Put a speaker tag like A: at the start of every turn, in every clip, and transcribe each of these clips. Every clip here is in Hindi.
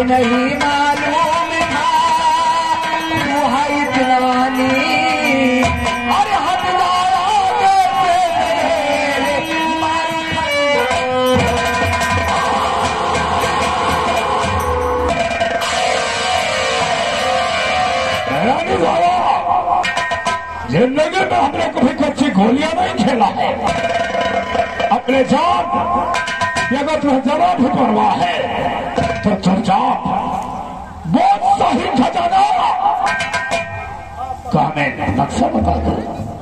A: नहीं मालूम था तू है इतनानी। अरे हट जाया
B: जिंदगी में हमने कभी कच्ची गोलियां नहीं खेला है। अपने जान अगर तुम्हें जरा भी परवाह है तो चुपचाप बहुत सही खजाना का हमें नक्शा बता दो।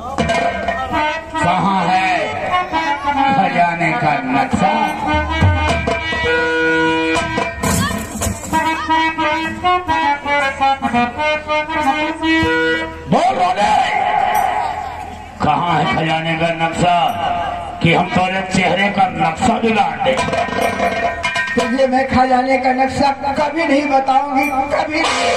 C: कहाँ है खजाने का नक्शा?
B: बोल रोने,
C: कहाँ है खजाने का नक्शा कि हम तुम्हारे चेहरे का नक्शा दिला दे?
A: तुझे मैं खजाने का नक्शा कभी नहीं बताऊंगी, कभी नहीं।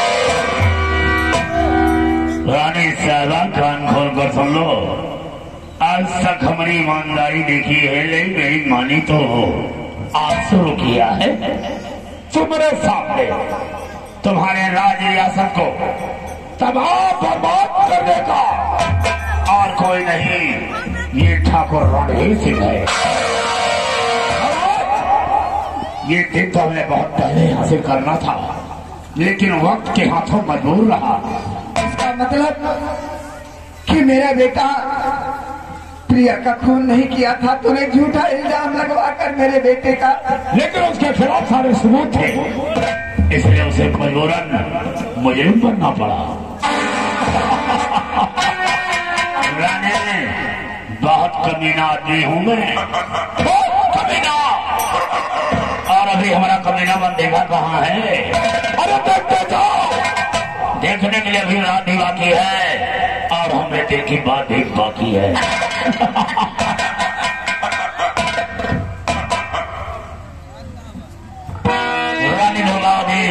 C: रानी साहबा कान खोल कर सुन लो। आज तक हमारी ईमानदारी देखी है लेकिन मेरी मानी तो आज शुरू किया है।
B: तुम्हारे सामने
C: तुम्हारे राज रियासत को
B: तबाह बर्बाद करने का
C: और कोई नहीं, ये ठाकुर रणवीर सिंह है। ये दिन तो हमें बहुत पहले हासिल करना था लेकिन वक्त के हाथों मजबूर रहा।
A: इसका मतलब कि मेरा बेटा प्रिया का खून नहीं किया था, तूने झूठा इल्जाम लगवाकर मेरे बेटे का।
B: लेकिन उसके खिलाफ सारे सबूत थे,
C: इसलिए उसे मजबूरन मुजरिम बनना पड़ा। रानी बहुत कमीना आदमी हूं मैं, बहुत कमीना। और अभी हमारा कमीना बंदेगा कहाँ है?
B: अरे देखते जाओ।
C: देखने के लिए अभी रात ही बाकी है और हमें देखी बात भी बाकी है। रानी ढोलावती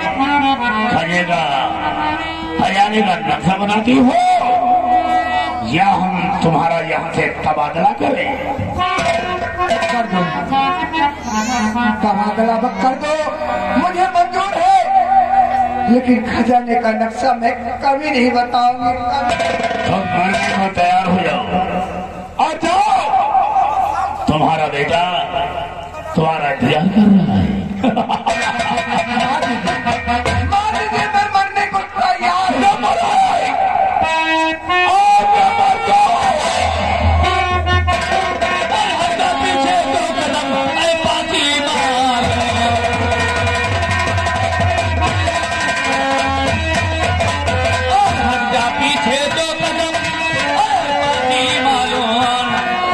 C: खजाने का नक्शा बनाती हो या हम तुम्हारा यहाँ से तबादला करें?
A: कर दो, तबादला कर दो, मुझे मंजूर है, लेकिन खजाने का नक्शा मैं कभी नहीं बताऊंगी।
C: तुम मरने को तैयार हो जाओ और जाओ। तुम्हारा बेटा तुम्हारा इंतजार कर रहा है।
A: मार दीजिए, मैं मरने को तैयार हूं।
C: पीछे दो कदम बाकी मार। पीछे दो कदम बाकी मालूम।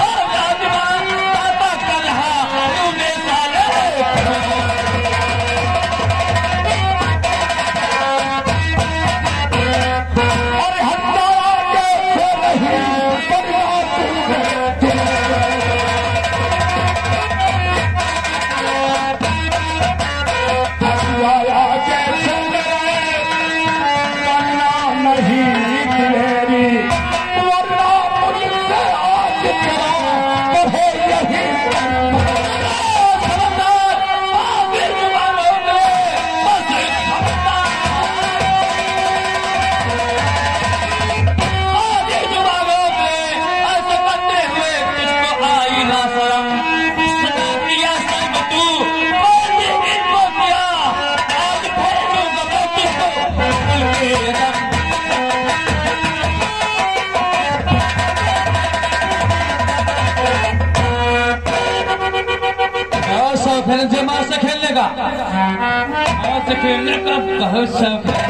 D: फिर जमा से खेलने का से खेलने का बहुत शौक है।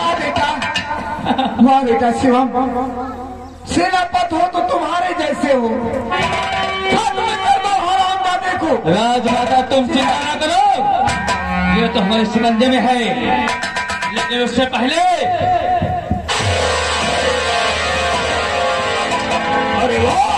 A: वाह बेटा शिवम, सेनापत हो तो तुम्हारे जैसे हो। देखो
D: राजमाता तुम चिंता न करो, ये तो हमारे सिकंदे में है, लेकिन उससे पहले
B: अरे वाह,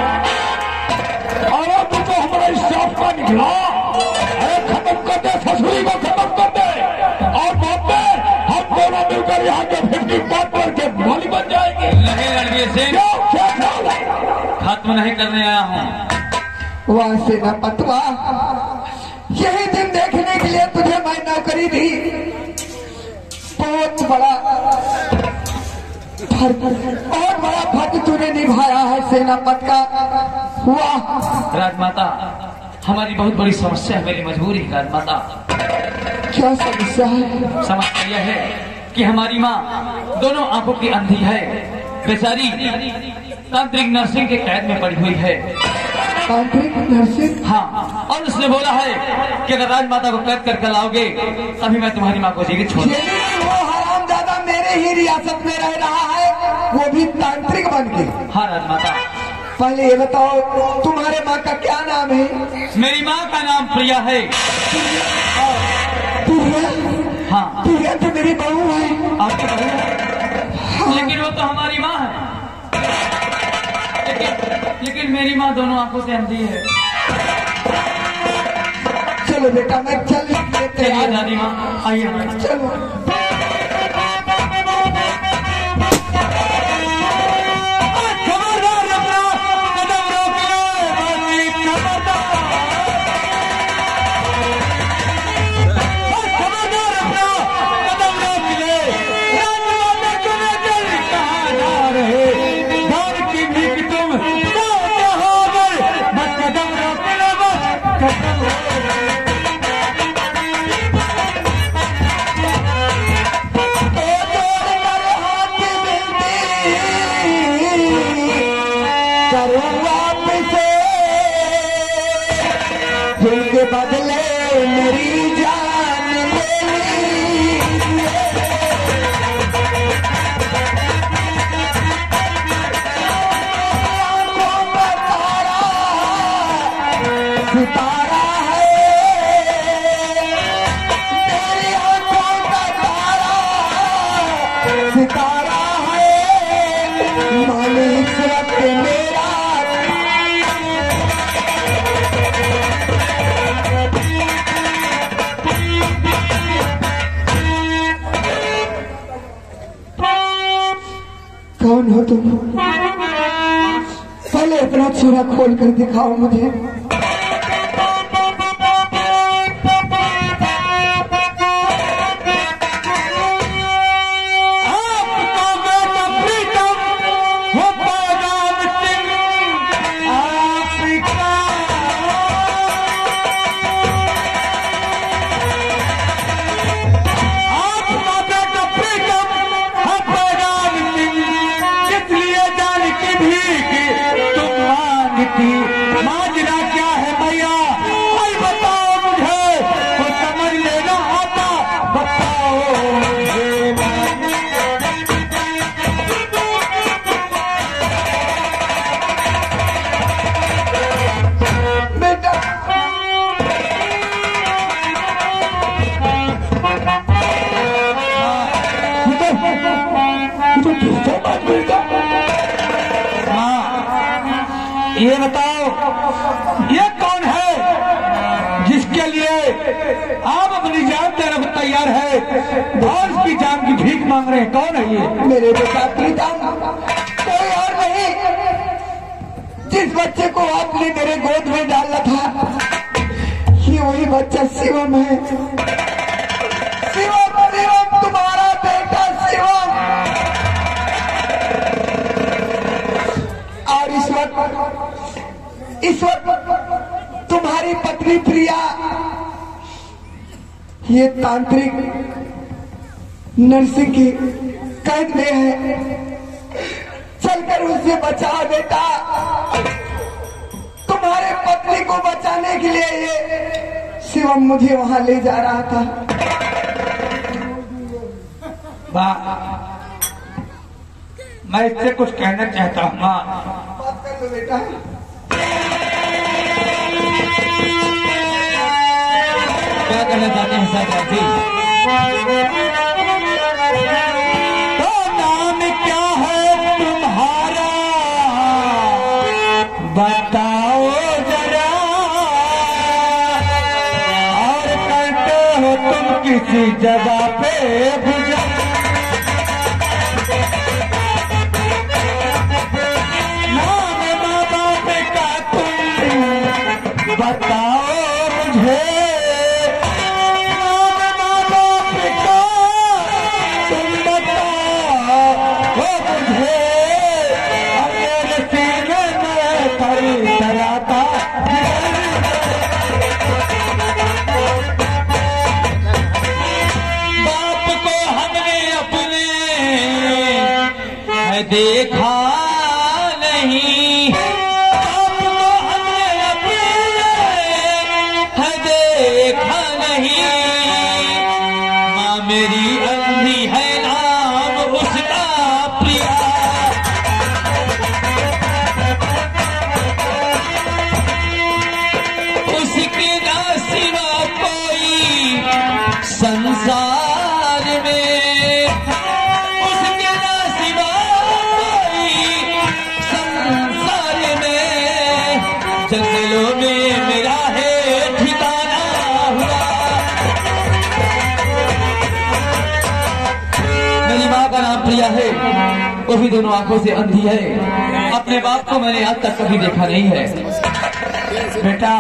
B: तू तो हमारा स्टाफ का निकला। अरे खत्म कर दे, ससुरी को खत्म कर दे और बाद में हम दोनों मिलकर यहाँ के 50 पार्टनर के मालिक बन जाएंगे।
D: नहीं रणवीर सिंह,
B: क्या ख्याल है?
D: खत्म नहीं करने आया हूँ।
A: वाह सेनापत वाह, यही दिन देखने के इसीलिए तुझे मैं नौकरी दी। बहुत बड़ा फर्ज तूने निभाया है सेनापति का। हुआ
D: राजमाता, हमारी बहुत बड़ी समस्या है, मेरी मजबूरी है राजमाता।
A: क्या समस्या है?
D: समस्या यह है कि हमारी माँ दोनों आंखों की अंधी है, बेचारी तांत्रिक नर्सिंग के कैद में पड़ी हुई है।
A: तांत्रिक नर्सिंग?
D: हाँ, और उसने बोला है कि अगर राजमाता को कैद करके लाओगे तभी मैं तुम्हारी माँ को जीवित छोड़ दूंगा।
A: वो हरामजादा मेरे ही रियासत में रह रहा है, वो भी तांत्रिक बन के।
D: हाँ राजमाता।
A: पहले ये बताओ तुम्हारे माँ का क्या नाम है?
D: मेरी माँ का नाम प्रिया है।
A: प्रिया?
D: हाँ।
A: प्रिया तो मेरी बहू है।
D: आपकी बहू है? लेकिन वो तो हमारी माँ है। लेकिन मेरी माँ दोनों आंखों से अंधी है।
A: चलो बेटा मैं चल
D: चलिए दादी माँ, आइए।
A: चलो। के बदले मेरी जान सितारा है, मेरी आंखों का तारा सितारा है, मालिक सिर्फ मेरा। कौन हो तुम? पहले अपना चेहरा खोल कर दिखाओ मुझे।
B: माजरा क्या है भैया, भाई बताओ मुझे, तो समझ लेना आता, बताओ मुझे।
A: बेटा
B: ये बताओ ये कौन है जिसके लिए आप अपनी जान देने को तैयार है और उसकी जान की भीख मांग रहे हैं? कौन है ये?
A: मेरे बेटा प्रीतम, कोई और नहीं, जिस बच्चे को आपने मेरे गोद में डाला था ये वही बच्चा शिवम है। शिवम, शिवम तुम्हारा बेटा शिवम। और इस वक्त तुम्हारी पत्नी प्रिया ये तांत्रिक नरसिंह की कैद में है। चलकर उसे बचाओ बेटा। तुम्हारे पत्नी को बचाने के लिए ये शिवम मुझे वहां ले जा रहा था।
B: मैं इससे कुछ कहना चाहता हूँ माँ।
A: बात कर लो बेटा।
D: क्या कहना चाहते हैं साहब जी?
B: तो नाम क्या है तुम्हारा बताओ जरा, और करते हो तुम किसी जगह पे गुजर? नाम माँ बाप का तुम बताओ मुझे,
D: देखा नहीं, आपको हमने अपने है देखा नहीं। माँ मेरी अंधी है, नाम उसका प्रिया। उसके ना सिवा कोई संसार में, उसके ना सिवा कोई संसार में। जंगलों में मेरा है ठिकाना हुआ। मेरी माँ का नाम प्रिया है, वो भी दोनों आंखों से अंधी है। अपने बाप को मैंने आज तक कभी देखा नहीं है।
A: बेटा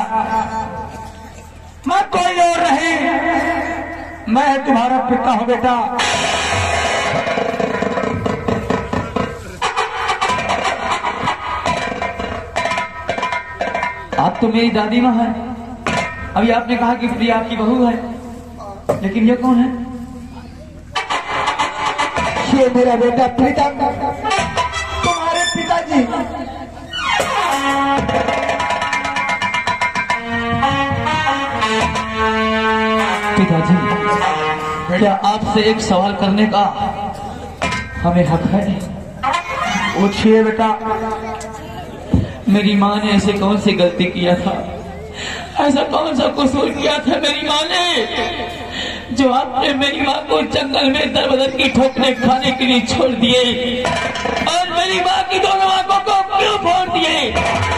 A: मैं कोई और नहीं, मैं तुम्हारा पिता हूं बेटा।
D: आप तो मेरी दादी माँ हैं। अभी आपने कहा कि प्रिया आपकी बहू है, लेकिन ये कौन है?
A: ये मेरा बेटा प्रीतम, तुम्हारे पिताजी।
D: पिताजी, क्या आपसे एक सवाल करने का हमें हक है?
A: पूछिए बेटा।
D: मेरी माँ ने ऐसे कौन सी गलती किया था, ऐसा कौन सा कसूर किया था मेरी माँ ने, जो आपने मेरी माँ को जंगल में दर बदर की ठोकरें खाने के लिए छोड़ दिए और मेरी माँ की दोनों आंखों को क्यों फोड़ दिए?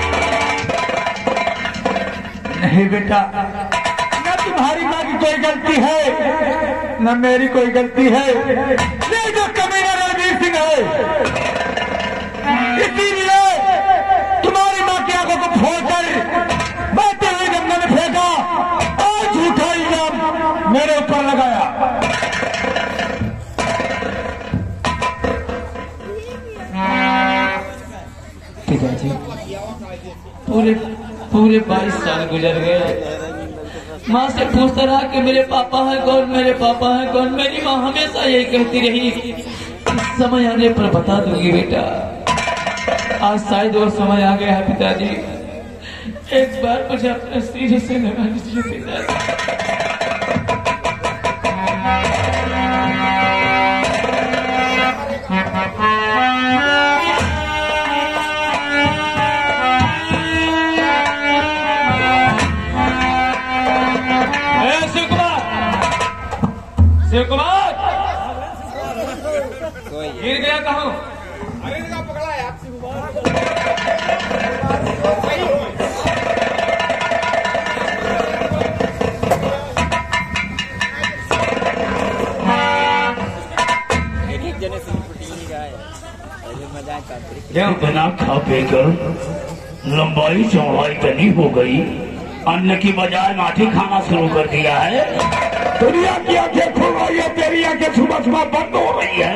A: नहीं बेटा, न तुम्हारी माँ की कोई गलती है न मेरी कोई गलती है। ये जो कमीना रणवीर सिंह है, इसीलिए तुम्हारी माँ की आंखों को फोड़कर बहते हुए गंगा में फेंका और झूठा इल्जाम मेरे ऊपर लगाया।
D: पिताजी, पूरे 22 साल गुजर गए। माँ से पूछता रहा कि मेरे पापा हैं कौन, मेरे पापा हैं कौन। मेरी माँ हमेशा यही कहती रही, समय आने पर बता दूंगी बेटा। आज शायद वो समय आ गया है पिताजी। एक बार मुझे अपने सिर से लगा लीजिए पिताजी। शिव कुमार गिर गया कहूँ?
E: पकड़ा है आप शिव कुमार।
C: बिना खा पीकर लंबाई चौड़ाई तनी हो गई, अन्न की बजाय माटी खाना शुरू कर दिया है।
B: दुनिया की आंखें खुल रही है, तेरी आंखें सुबह सुबह बंद हो रही है।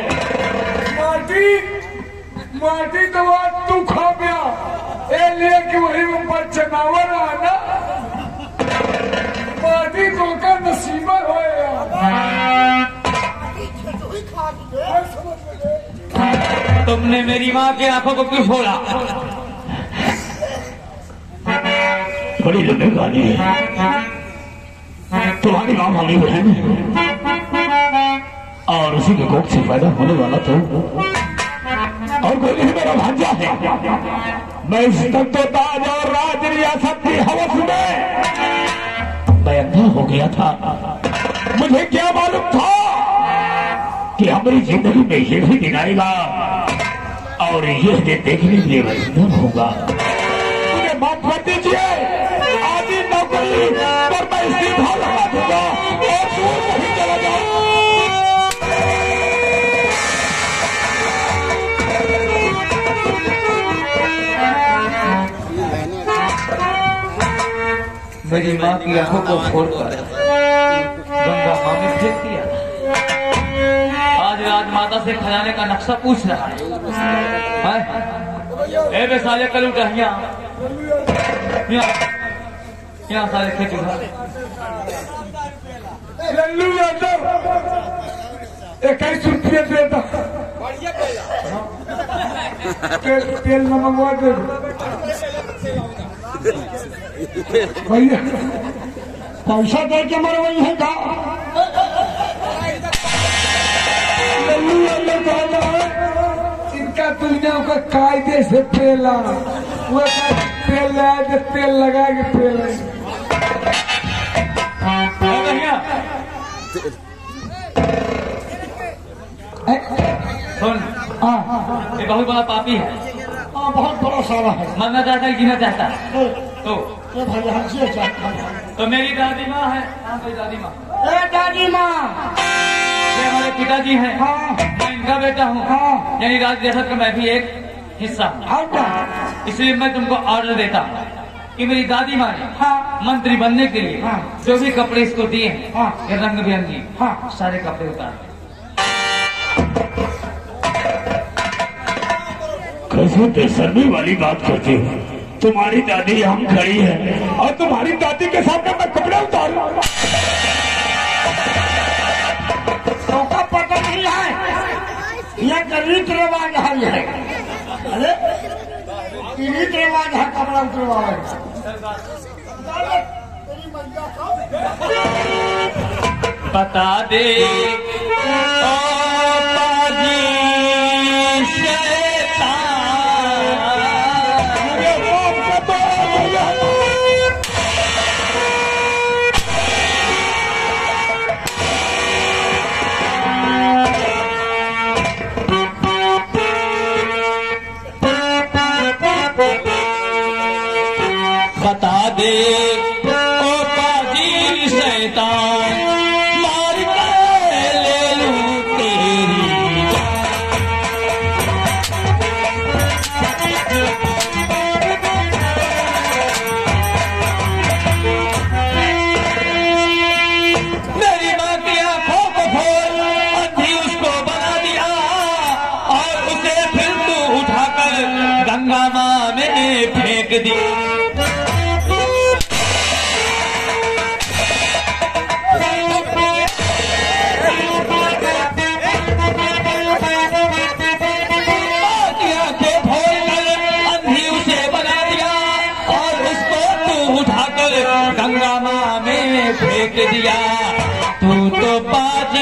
E: माटी तो आज तू खा गया, लिए कि वही ऊपर चनावर आना माटी तो का नसीबा होएगा।
D: तुमने मेरी माँ की आंखों को क्यों फोड़ा?
C: बड़ी लंबी कहानी है। तुम्हारी माँ वाली बहन और उसी के कोख से पैदा होने वाला तो और कोई नहीं, मेरा भांजा है। मैं इस तक तो ताज और राज रियासत की हवस में मैं अंधा हो गया था। मुझे क्या मालूम था कि हमारी जिंदगी में ये भी दिन आएगा और ये देखने के लिए मैं जिंदा होगा। मुझे माफ कर दीजिए, आदि नौकरी पर मैं इस्तीफा लगा दूंगा और दूर नहीं चला जाऊंगा।
D: मेरी माँ की आंखों को फोड़कर गंगा माँ में फेंक दिया। आज राजमाता से खजाने का नक्शा पूछ रहा है। ए बे साले कल उठा यहाँ साले खेच उठा।
E: लल्लू यादव 21 रुपये देता। तेल नमक दे भैया,
A: पैसा दे के मरवाई है का?
E: इनका तुझने का कायदे से पेला, वो तेल लाया तो तेल लगा के पेल
D: सुन, ये बहुत बड़ा पापी है।
A: हाँ, बहुत बड़ा सारा है।
D: मरना चाहता है, जीना चाहता है तो
A: भाई हंसी चाहता है।
D: तो मेरी दादी माँ है। हाँ मेरी दादी माँ,
A: ए दादी माँ,
D: ये हमारे पिताजी हैं।
A: हाँ
D: मैं इनका बेटा हूँ।
A: हाँ।
D: यानी राज जैसा का मैं भी एक हिस्सा हूँ।
A: हाँ
D: इसलिए मैं तुमको ऑर्डर देता हूँ कि मेरी दादी माँ ने
A: हाँ।
D: मंत्री बनने के लिए
A: हाँ।
D: जो भी कपड़े इसको दिए हैं,
A: हाँ।
D: ये रंग बिरंगी,
A: हाँ।
D: सारे कपड़े उतार।
C: कैसे बेशर्मी वाली बात करती हो? तुम्हारी दादी हम खड़ी है और तुम्हारी दादी के सामने मैं कपड़े उतार रहा हूं।
A: का पता नहीं है, यह रीत रिवाज है। ये अरे रीत रिवाज है कपड़ा उतरवावे।
D: बता दे ओ पाजी बता दे ओ पाजी शैतान, मार कर ले लूं तेरी मेरी माँ की आंखों को खोल, अंधी उसको बना दिया और उसे फिर तू उठाकर गंगा माँ में फेंक दी। गंगा माँ में फेंक दिया, तू तो पाजी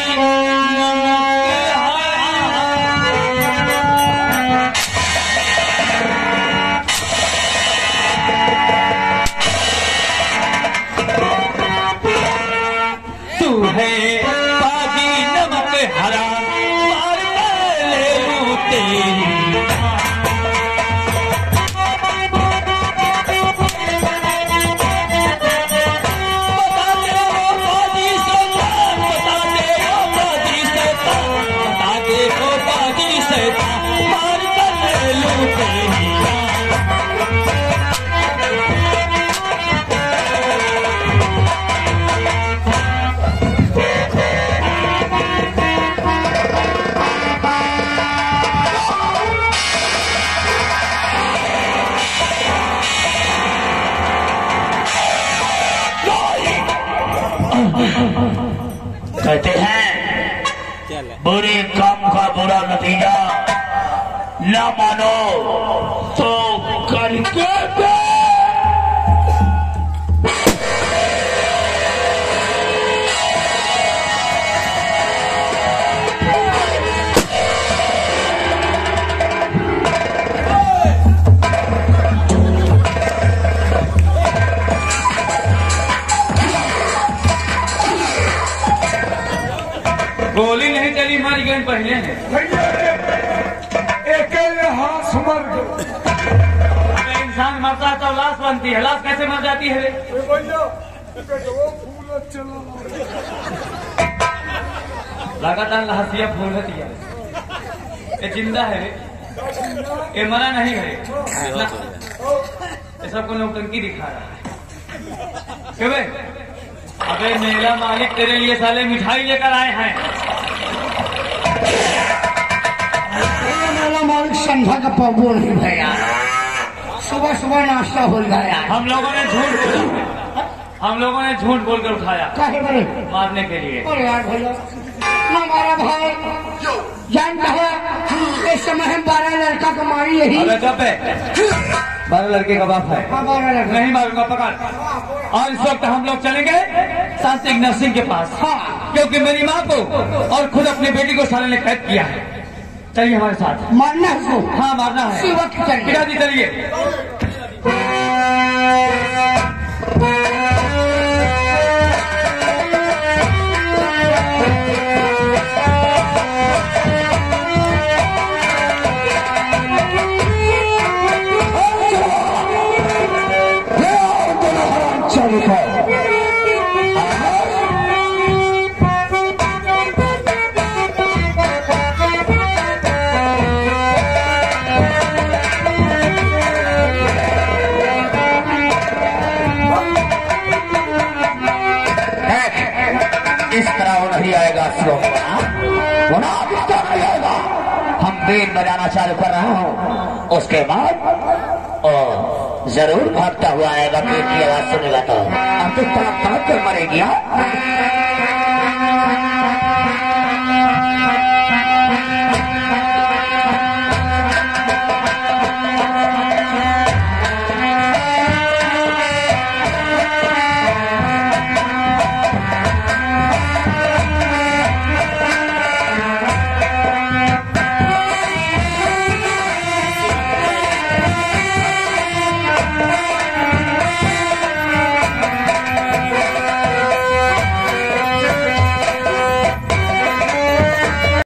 D: तू है पाजी नमक हरा, मार कर ले लूं तेरी
C: कहते हैं बुरे काम का बुरा नतीजा ना मानो तो करके दे।
D: गोली नहीं चली, मारी गई पहले है।
E: एक हाथ मर गए।
D: अगर इंसान मरता है तो लाश बनती है, लाश कैसे मर जाती है?
E: भैया फूल चलो
D: लगातार हंसिया फूल रही है। ये जिंदा है रे, ये मरा नहीं है ना। ये सबको नौटंकी दिखा रहा है। क्यों बे? अबे मेला मालिक तेरे लिए साले मिठाई लेकर आए हैं।
A: मेरा मालिक संध्या का पब्बू नहीं भैया, सुबह सुबह नाश्ता हो गया।
D: हम लोगों ने झूठ बोल कर उठाया
A: काहे बड़े
D: मारने के लिए।
A: अरे यार भैया, ना मारा भाई जानता है ये इस समय हम 12 लड़का को मारी यही।
D: अबे चुप है, 12 लड़के का बाप है।
A: हाँ, 12 लड़का
D: नहीं मारूंगा, पकड़। और इस वक्त हम लोग चलेंगे सांसिक नरसिंह के पास।
A: हाँ।
D: क्योंकि मेरी माँ को और खुद अपनी बेटी को साले ने कैद किया है। चलिए हमारे साथ।
A: मारना है उसको।
D: हाँ मारना है।
A: इसी वक्त चलिए।
D: पिताजी चलिए।
C: इस तरह वो नहीं आएगा, वो ना इस तरह नहीं आएगा। हम बीन बजाना चालू कर रहा हूँ, उसके बाद और जरूर भागता हुआ आएगा। बीन की आवाज सुनेगा तो अब तो तड़प तड़प कर मरेगी।